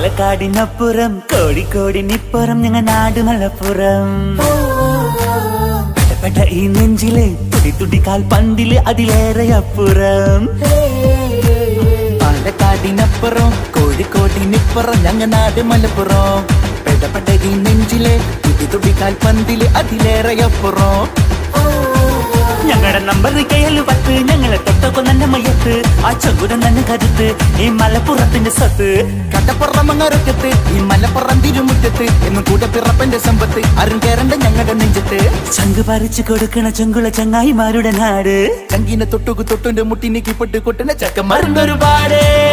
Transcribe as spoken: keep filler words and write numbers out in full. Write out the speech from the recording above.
പാലക്കാടിനപ്പുറം കോഴിക്കോടിനിപ്പുറം ഞങ്ങ നാട് മലപ്പുറം. പെട്ട ഈ നെഞ്ചില് തുടി തുടി കാൽ പന്തില് അതിലേറെ അപ്പുറം. പാലക്കാടിനപ്പുറം കോഴിക്കോടിനിപ്പുറം ഞങ്ങ നാട് മലപ്പുറം. പെടപ്പെട്ട ഈ നെഞ്ചില് തുടി തുടി കാൽ പന്തില് അതിലേറെ അപ്പുറം. ഞങ്ങളുടെ നമ്പർ കയ്യല് പത്ത്, ഞങ്ങളെ തൊട്ടൊക്കെ നല്ല മയത്ത്, ആ ചങ്കുടം തന്നെ കരുത്ത് ഈ മലപ്പുറത്തിന്റെ സ്വത്ത്. കട്ടപ്പുറമങ്ങരക്കത്ത് ഈ മലപ്പുറം തിരുമുറ്റത്ത് എന്നും കൂടെ പിറപ്പന്റെ സമ്പത്ത് അരും കേരണ്ട ഞങ്ങളുടെ നെഞ്ചത്ത്. ചങ്ക് പറിച്ചു കൊടുക്കണ ചങ്കുള ചങ്ങായിമാരുടെ നാട്. ചങ്കിനെ തൊട്ടുകു തൊട്ടുന്റെ മുട്ടിനെ കിപ്പെട്ട് കൊട്ടുന്ന ചക്കന്മാരുണ്ട് ഒരുപാട്.